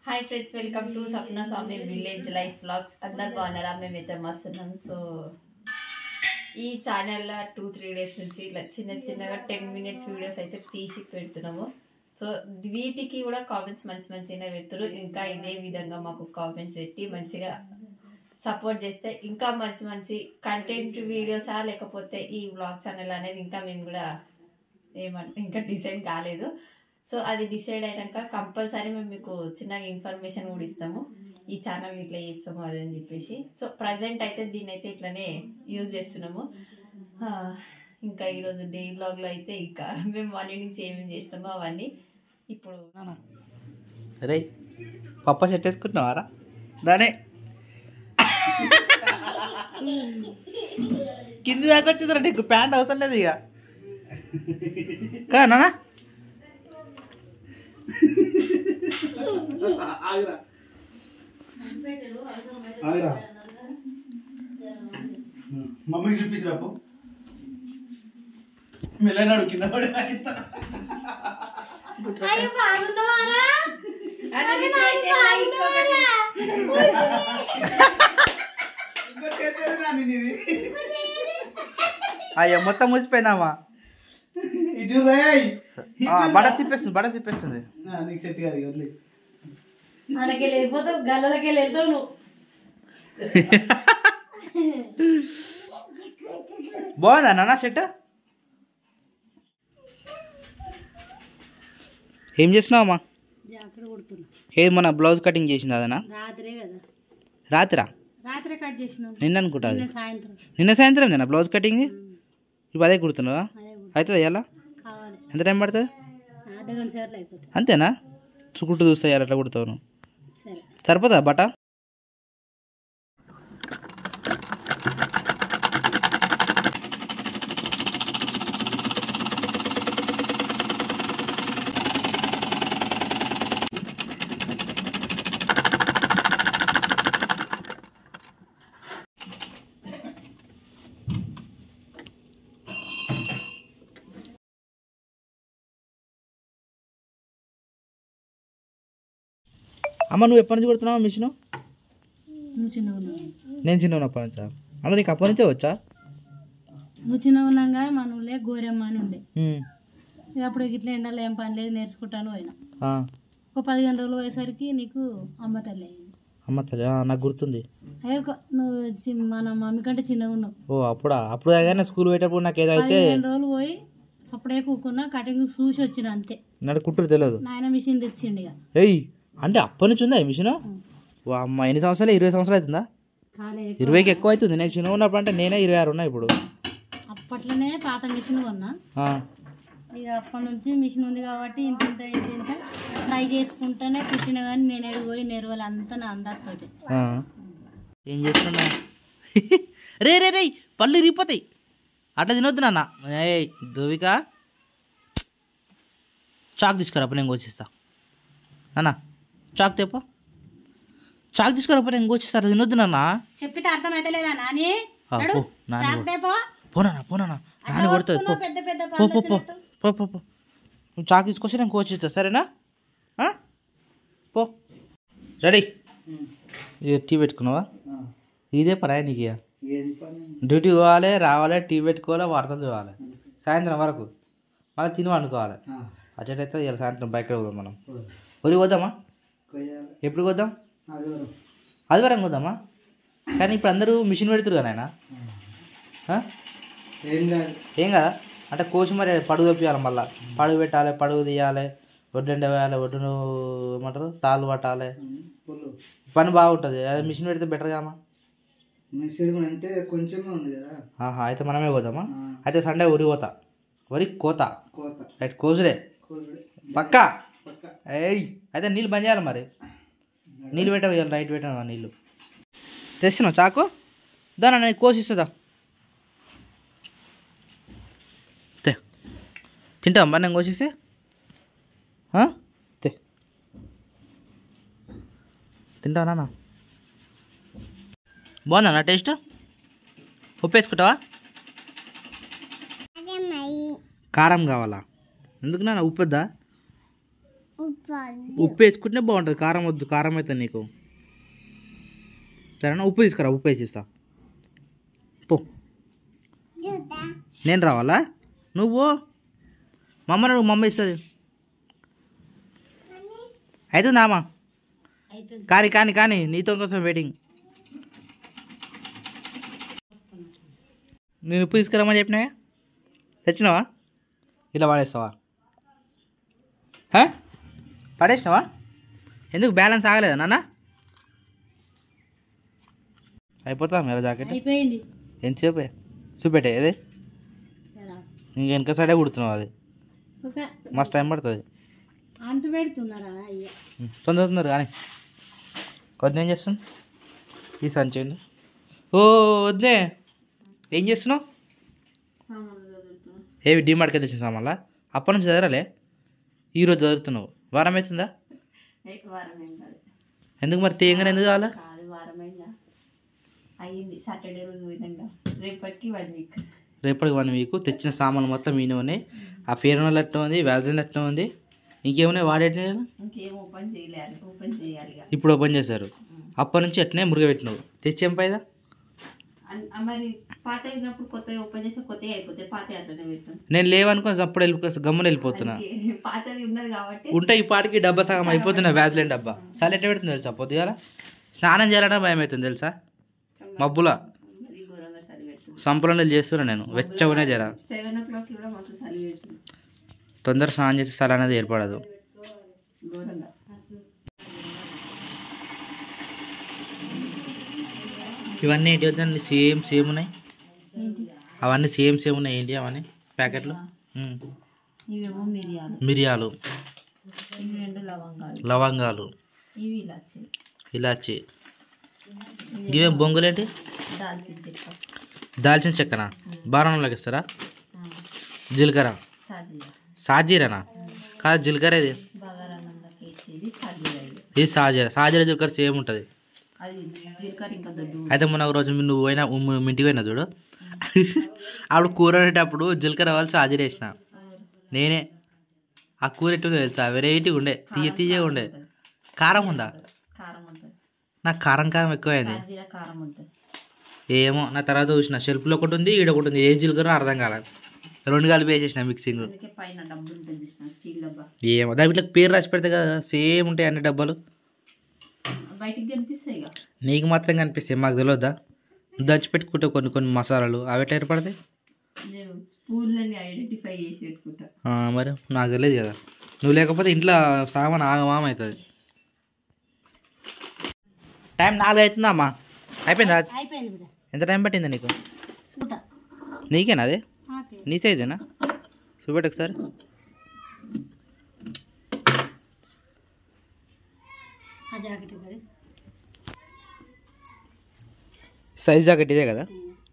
Hi friends, welcome to Sapna Swami village life vlogs. అందరు బాగున్నారా? మేమైతే మస్తున్నాం. సో ఈ ఛానల్లో 2-3 డేస్ నుంచి ఇలా చిన్నగా 10 minutes వీడియోస్ అయితే తీసి పెడుతున్నాము. సో వీటికి కూడా కామెంట్స్ మంచిగా పెడుతున్నారు. ఇంకా ఇదే విధంగా మాకు కామెంట్స్ పెట్టి మంచిగా సపోర్ట్ చేస్తే ఇంకా మంచి కంటెంట్ వీడియోసా లేకపోతే ఈ వ్లాగ్ ఛానల్ అనేది ఇంకా మేము కూడా ఇంకా డిసైడ్ కాలేదు. సో అది డిసైడ్ అయినాక కంపల్సరీ మేము మీకు చిన్నగా ఇన్ఫర్మేషన్ కూడా ఇస్తాము. ఈ ఛానల్ ఇట్లా చేస్తాము అది అని చెప్పేసి. సో ప్రజెంట్ అయితే దీన్ని అయితే ఇట్లానే యూజ్ చేస్తున్నాము. ఇంకా ఈరోజు డే బ్లాగ్లో అయితే ఇంకా మేము మార్నింగ్ నుంచి ఏమేమి చేస్తామో అవన్నీ ఇప్పుడు. రే పప్ప సెట్ వేసుకుంటున్నావారా? దానే కింది దాకా వచ్చిందిరా, నీకు ప్యాంట్ అవసరం లేదు ఇక కదా నాన్న. మమ్మీకి చూపించిరాపు మెల్లనాడు కింద పడి అయ్యా మొత్తం ముసిపోయినామా. ఇటు బడ చెప్పేస్తుంది నీకు సెట్ కాదు వదిలే. బాగుందా నాన్న సెట్? ఏం చేసినావమ్మా? ఏది మన బ్లౌజ్ కటింగ్ చేసింది అదనా? రాత్రా? నిన్న అనుకుంటా. అది నిన్న సాయంత్రం నేనా బ్లౌజ్ కటింగ్? ఇప్పుడు అదే కుడుతున్నావా? అవుతుంది ఎలా? ఎంత టైం పడుతుంది? అంతేనా? కుట్టు చూస్తాయి అట్లా కుడతావు. సరిపోతా బట్ట? అమ్మ నువ్వు ఎప్పటి నుంచి కుడుతున్నావా మిషన్? నేను చిన్న ఉన్నప్పటి నుంచా? అమ్మ నీకు అప్పటి నుంచే వచ్చా? నువ్వు చిన్న ఉన్నాగా మన ఊళ్ళే గోరెమ్మ అని ఉండే. అప్పుడు ఇట్లా ఎండలో ఏం పని లేదు నేర్చుకుంటాను పోయినా. ఒక 15 రోజులు పోయేసరికి నీకు అమ్మ తల్లి అయింది. అమ్మ తల్లి నాకు గుర్తుంది. అయ్యో నువ్వు మన మమ్మీ కంటే చిన్నగా ఉన్నావు. ఓ అప్పుడు కానీ స్కూల్ పోయేటప్పుడు నాకు ఏదైతే 15 రోజులు పోయి అప్పుడే కూకున్నా కటింగ్ చూసి వచ్చిన అంతే. నాకు కుట్టుడు తెలియదు. నాయన మిషన్ తెచ్చిండు ఇక. ఏయ్ అంటే అప్పటి నుంచి ఉందా ఈ మిషన్? అమ్మ ఎన్ని సంవత్సరాలు? 20 సంవత్సరాలు అవుతుందా? 20కి ఎక్కువ అవుతుంది. నేను చిన్న ఉన్నప్పుడు అంటే నేనే 26 ఉన్నా ఇప్పుడు. అప్పట్లోనే పాత మిషన్ కొన్నా. ఇక అప్పటి నుంచి మిషన్ ఉంది కాబట్టి ఇంత ట్రై చేసుకుంటానే కుట్టిన కానీ నేను ఎడిపోయి నెరవలు అంతా నా అందరితోటి. ఏం చేస్తున్నా? రే రే రే పళ్ళు ఇరిగిపోతాయి అట్లా తినొద్దు నాన్న. ఏ దువిక చాక్ తీసుకురాప నేను కోసిస్తా. నాన్న చాక్ తెప్ప, చాక్ తీసుకురాప నేను కోసిస్తా. అట్లా తినొద్దు నాన్న. చెప్పితే అర్థమైతే లేదా నాని? పోనా నాని కొడుతుంది. పో నువ్వు చాక్ తీసుకొచ్చి నేను కోసిస్తా సరేనా? పో. రెడీ? టీ పెట్టుకున్నావా? ఇదే పరా నీకు? డ్యూటీ పోవాలి, రావాలి, టీ పెట్టుకోవాలి, వార్తలు చూడాలి సాయంత్రం వరకు. మళ్ళీ తిని వండుకోవాలి. అటైతే ఇలా సాయంత్రం బైక్ పోదాం మనం. ఊరికి పోదామా? ఎప్పుడు పోదాం? ఆదివారం పోదామా? కానీ ఇప్పుడు అందరూ మిషన్ పెడుతురు కదా ఆయన. ఏం కదా అంటే కోసి మరి పడుగు తప్పియాలి. మళ్ళీ పడుగు పెట్టాలి, పడుగు తీయాలి, ఒడ్డు వేయాలి, ఒడ్డును ఏమంటారు తాళ్ళు పట్టాలి. పని బాగుంటుంది. అదే మిషన్ పెడితే బెటర్ కామా? అంటే కొంచెమే ఉంది కదా. అయితే మనమే పోదామా? అయితే సండే ఊరికి పోతా. కోత రైట్ కోసుడే పక్కా. అయితే నీళ్ళు బంద్ చేయాలి మరి. నీళ్ళు పెట్టాలి, నైట్ పెట్టాను నీళ్ళు. తెస్తున్నావు చాకు? దాని నేను కోసిస్తుందా? తింటావా మరి నేను కోసిస్తే? తింటావా నాన్న? బాగుందా టేస్ట్? ఉప్పు వేసుకుంటావా? కారం కావాలా? ఎందుకు నాన్న? ఉప్పు వద్దా? ఉప్పు వేసుకుంటే బాగుంటుంది, కారం వద్దు, కారం అవుతుంది నీకు. సరేనా? ఉప్పు తీసుకురా, ఉప్పు వేసిస్తా. పో. నేను రావాలా? నువ్వు మమ్మ ఇస్తుంది. అవుతుందామా? కానీ కానీ కానీ నీతో కోసం వెయిటింగ్. నేను ఉప్పు తీసుకురామని చెప్పినా, తెచ్చినావా? ఇలా పడేస్తావా? పడేసినావా? ఎందుకు బ్యాలెన్స్ ఆగలేదా నాన్న? అయిపోతా మేర జాకెట్ అయిపోయింది. ఎంతసేపు చూపెట్టే అదే ఇంక వెనక సైడే కుడుతున్నావు, అది మస్తు టైం పడుతుంది. అంటు పెడుతున్నారా? తొందర తొందర కానీ కొద్ది ఏం చేస్తున్నావు? ఈ సంచేయండి. ఓ వద్దే, ఏం చేస్తున్నావు? ఏవి డిమార్ట్కి తెచ్చిన సామాన్లా? అప్పటి నుంచి చదవలే, ఈరోజు చదువుతున్నావు. వారం అవుతుందా? ఎందుకు మరి తీయంగానే ఎందుకు కావాలా? సాటర్డే రోజు పోయినాక రేపటికి 1 వీక్. రేపటికి 1 వీక్. తెచ్చిన సామాన్లు మొత్తం మీనే ఉన్నాయి. ఆ ఫేర్ అండ్ లవ్లీ అట్లా ఉంది, వ్యాజిన్ అట్లా ఉంది, ఇంకేమున్నాయి వాడేటి? ఇంకేం ఓపెన్ చేయలేదు, ఓపెన్ చేయాలి. ఇప్పుడు ఓపెన్ చేశారు. అప్పటి నుంచి అట్నే మురుగ పెట్టినావు. తెచ్చేం పైదా? మరి పాత అయినప్పుడు కొత్తగా ఓపెన్ చేస్తే కొత్తగా అయిపోతాయి, పాత అట్లనే పెడతాం. నేను లేవనుకో అప్పుడు గమ్మున వెళ్ళిపోతున్నా. పాతది ఉన్నది కాబట్టి ఉంటే ఈ పాటికి డబ్బా సగం అయిపోతున్నా, వ్యాజిలిన్ డబ్బా. సరే ఎట్లా పెడుతుంది తెలుసా? పొద్దుగాల స్నానం చేయాలంటే భయం అవుతుంది తెలుసా? మబ్బులా ఘోరంగా చలి పెడుతుంది. సంపలను చేస్తున్నా నేను, వెచ్చగానే జర 7 o'clock కూడా మస్తు చలి పెడుతుంది. తొందర స్నానం చేసి చలి అనేది ఏర్పడదు. ఘోరంగా ఇవన్నీ ఏంటి వద్దండి? సేమ్ ఉన్నాయి. అవన్నీ సేమ్ ఉన్నాయి. ఏంటి అవన్నీ ప్యాకెట్లు? ఇవేమో మిరియాలు, ఇవి 2 లవంగాలు, ఇవి ఇలాచి. ఇవేం బొంగులేంటి? దాల్చిన చెక్కనా? బాణంలోకి ఇస్తారా? జీలకర్ర, సాజీరానా? కాదు జీలకర్ర. ఇది సాజీర జీలకర్ర సేమ్ ఉంటుంది. అయితే మొన్న ఒక రోజు నువ్వు పోయినా ఇంటికి పోయినా చూడు, అప్పుడు కూర వండేటప్పుడు జీలకర్ర వాళ్ళు సాజీర వేసిన నేనే. ఆ కూర ఎట్టుందో తెలుసా? వెరైటీగా ఉండే, తీయగా ఉండే. కారం ఉందా? నాకు కారం ఎక్కువైంది. ఏమో నా తర్వాత చూసిన షెల్ఫ్లో ఒకటి ఉంది, ఈడ ఒకటి ఉంది. ఏ జీలకర్ర అర్థం కాల, 2 కలిపి వేసేసిన మిక్సింగ్. ఏమో దాని ఇట్లా పేరు రాసి పెడితే కదా సేమ్ ఉంటాయి అన్ని డబ్బాలు. బయటికి కనిపిస్తాయి, నీకు మాత్రం కనిపిస్తాయి, మాకు తెలియద్దా? దంచిపెట్టుకుంటే కొన్ని మసాలాలు అవి ఎట్లా ఏర్పడతాయి? స్పూన్లని ఐడెంటిఫై చేసి పెట్టుకుంటా. మరి నాకు తెలియదు కదా, నువ్వు లేకపోతే ఇంట్లో సామాన్ ఆగమామ అవుతుంది. టైం 4 అవుతుందా అమ్మా? అయిపోయిందా? అయిపోయింది. ఎంత టైం పట్టిందా నీకు? నీకేనా అది? నీ సైజేనా? చూపెట్టు ఒకసారి. సైజ్ జాకెట్ ఇదే కదా?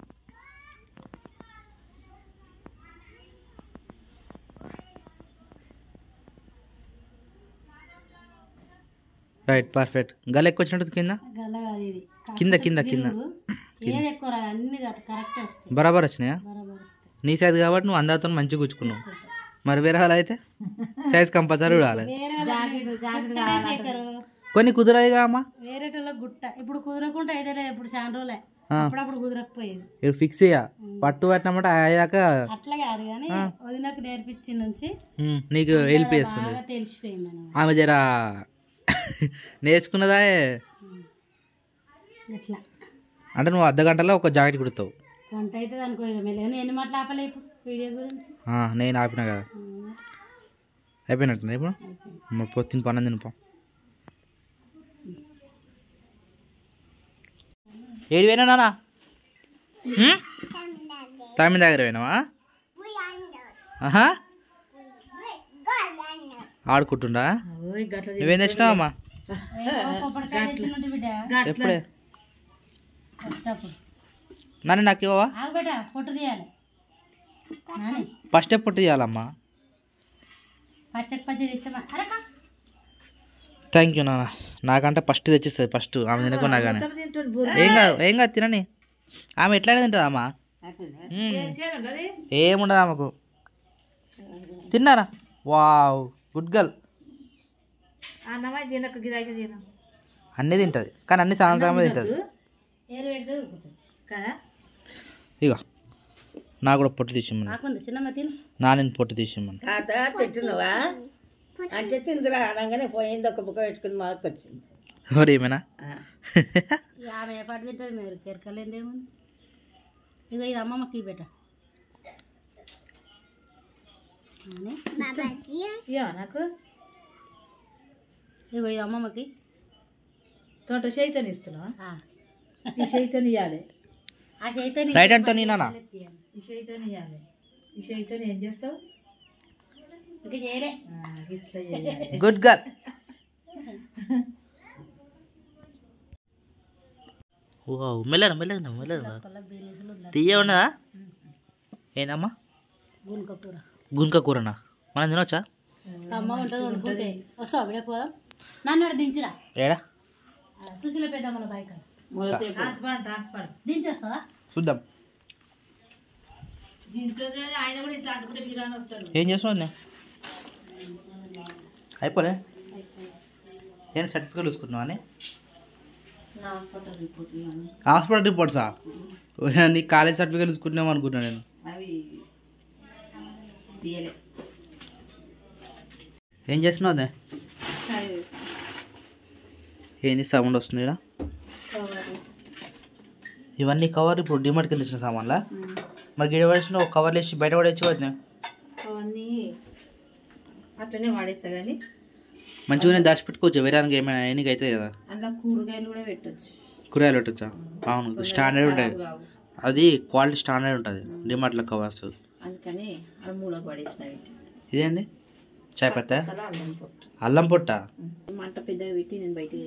Right, perfect. గల ఎక్కువ వచ్చినట్టు కింద కింద కింద కింద బరాబర్ వచ్చినాయా? నీ సైజ్ కాబట్టి నువ్వు అందరితో మంచిగా గుచ్చుకున్నావు. మరి వేరే వాళ్ళు అయితే సైజ్ కంపల్సరీ రావాలి. కొన్ని కుదరాయిగా అమ్మా, వేరే గుట్ట. ఇప్పుడు కుదరకుండా అయితే లేదు, ఇప్పుడు చాలా రోజులే, అప్పుడప్పుడు కుదరకపోయేది. ఇప్పుడు ఫిక్స్ అయ్యా, పట్టు పట్టినమాట అయ్యాక అట్లా కాదు కానీ వదినకు నేర్పించి నుంచి నీకు హెల్ప్ చేస్తుంది. తెలిసిపోయింది. ఆమె జర నేర్చుకున్నదా ఇట్లా అంటే నువ్వు అర్ధగంటలో ఒక జాకెట్ కుడతావు. గంట అయితే అనుకో. ఎన్ని మాటలు ఆపలే ఇప్పుడు వీడియో గురించి. నేను ఆపినా కదా, అయిపోయినట్టు ఇప్పుడు. మరి పొద్దున్న పని తినిపో. ఏడు పోయినా నాన్న? తమిళ దగ్గర పోయినావా? ఆడుకుంటుండా? నువ్వేం తెచ్చినావు అమ్మా? ఎప్పుడే నాన్న నాకు ఇవ్వవా? పొట్టు తీయాలి ఫస్ట్ పొట్టు తీయాలమ్మా. పచ్చకి పచ్చి తీస్తామా? థ్యాంక్ యూ నాన్న, నాకంటే ఫస్ట్ తెచ్చిస్తుంది. ఫస్ట్ ఆమె తినకున్నా కానీ ఏం కాదు తినని. ఆమె ఎట్లయినా తింటుంది అమ్మా, ఏముండదు ఆమెకు. తిన్నారా? Wow, good girl. అన్నమా తినక గిదైతే తినం అన్నీ తింటుంది కానీ అన్ని సగం సగమే తింటుంది ఏరు పెడితే ఊరుకుతుంది కదా. ఇక నాకు కూడా పొట్టు తీసిమ్మను నాకుంది చిన్నమ్మ తిను. నాన్న పొట్టు తీసిమ్మను తాత పెట్టినవా అంటే తిందిరా అనగానే పోయింది ఒక బుక్క పెట్టుకుని మాకు వచ్చింది. ఎవరు ఏమైనా ఆమె ఏ పాట తింటుంది మీరు కెరకలేదేముంది. ఇగో ఇది అమ్మమ్మకి పెట్ట నాకు ఇగో ఇది అమ్మమ్మకి తోట చైతన్య ఇస్తున్నావా? ఈ చైతన్య ఇవ్వాలి, ఆ చైతన్య రైట్ అంతా నేనా ఈ చైతన్య ఇవ్వాలి. ఈ చైతన్య ఏం చేస్తావు? ఇంకా చేయలే. ఇట్లా చేయాలి. Good girl. మెల్లగా మెల్లగా మెల్లగా తీయ ఉన్నదా ఏందమ్మా? గుంక కూర గుంక కూరనా మనం తినవచ్చా? అమ్మ ఉంటుంది వండుకుంటే వస్తావు విడ పోదాం. నన్ను అక్కడ దించిరా ఏడా చూసిలే పెద్ద మన బైక్ దించేస్తావా? చూద్దాం. దీంట్లో ఆయన కూడా ఇట్లా అట్టుకుంటే బిర్యానీ వస్తాడు. ఏం చేస్తున్నావు? అయిపోలే నేను సర్టిఫికేట్ చూసుకుంటున్నావు అని హాస్పిటల్ రిపోర్ట్సా? నీ కాలేజ్ సర్టిఫికేట్ చూసుకుంటున్నావు అనుకుంటున్నాను నేను. అవి తీయలే. ఏం చేస్తున్నావు అదే? ఏంది సౌండ్ వస్తుంది ఇక్కడ? ఇవన్నీ కవర్ ఇప్పుడు డిమార్ట్ కింద తెచ్చిన సామాన్లా? మరి గిడ పడేసిన ఒక కవర్లు వేసి బయట పడేసి వద్దా? అవన్నీ అట్లనే వాడేస్తా కానీ మంచిగానే దాచిపెట్టుకోవచ్చు. వేరే ఏమైనా ఎన్నిక అవుతాయి కదా. అందులో కూరగాయలు కూడా పెట్టచ్చు. కూరగాయలు పెట్టచ్చా? అవును స్టాండర్డ్ ఉంటుంది అది, క్వాలిటీ స్టాండర్డ్ ఉంటుంది డిమార్ట్లో కవర్స్. అందుకని అది మూలకు పడేసిన. ఇదేంది? చాయ్ పత్తా? అల్లం పొట్టు అల్లం పొట్ట మంట పెద్దగా పెట్టి నేను బయటికి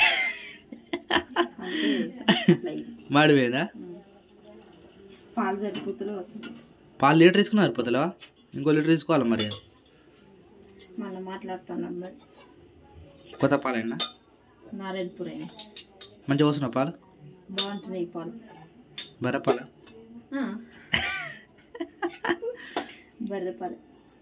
మాడిపోయిందా? పాలు సరిపోతులో వస్తుంది. పాలు లీటర్ తీసుకున్నారు పొద్దులో, ఇంకో లీటర్ తీసుకోవాలి మరి. మనం మాట్లాడుతున్నాం మరి. కొత్త పాలైనా నారాయణపూర్ అయినా మంచిగా వస్తున్నా పాలు? బాగుంటున్నాయి పాలు. బర్రె పాలు? బర్రె పాలు.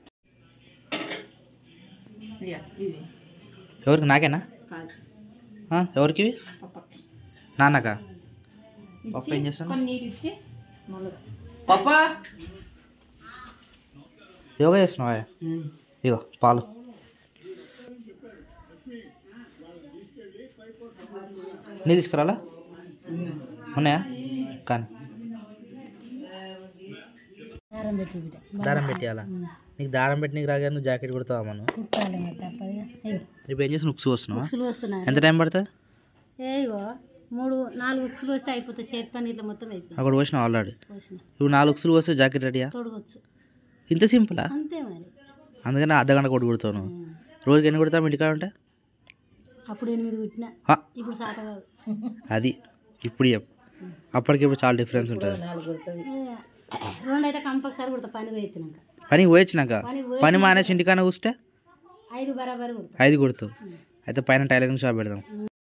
ఇవి ఎవరికి? నాకేనా? కాదు ఎవరికి? పప్పకి నాన్నకా? పప్ప ఏం చేస్తాను? కొన్ని నీళ్ళు ఇచ్చి మళ్ళీ పప్ప యోగా చేస్తున్నావా? ఇగో పాలు. నీ తీసుకురాలా? ఉన్నాయా? కానీ దారం పెట్టి బిడ్డ దారం పెట్టేయాలా? నీకు దారం పెట్టి నీకు రాగా నువ్వు జాకెట్ కుడతావా? మనం కుట్టాలి మరి తప్పదుగా. ఇప్పుడు ఏం చేసి ఉక్సు వస్తున్నావా? ఉక్సులు వస్తున్నాయి. ఎంత టైం పడుతుంది? ఏవో 3-4 ఉక్సులు వస్తే అయిపోతాయి. చేతి పని ఇట్లా మొత్తం అయిపోయింది. అక్కడ పోసినావు ఆల్రెడీ. పోసిన ఇప్పుడు 4 ఉక్సులు వస్తే జాకెట్ రెడీయా? తొడగొచ్చు ఇంత సింపులా? అంతే మరి. అందుకని అర్ధగంట కొట్టు కుడతావు నువ్వు. రోజుకి ఎన్ని కుడతావు ఇంటికాడ ఉంటే? అప్పుడు 8 కుట్టినా, ఆ, ఇప్పుడు సాట కాదు. అది ఇప్పుడు చెప్పు. అప్పటికి ఇప్పుడు చాలా డిఫరెన్స్ ఉంటుంది. 2 అయితే కంపల్సరీ కుడతా పని పోయించినాక. పనికి పోయొచ్చినాక పని మానేసి ఇంటికన్నా కూస్తే 5 బరాబర్ కుడతా. 5 కొడుతావు. అయితే పైన టైలరింగ్ షాప్ పెడదాం.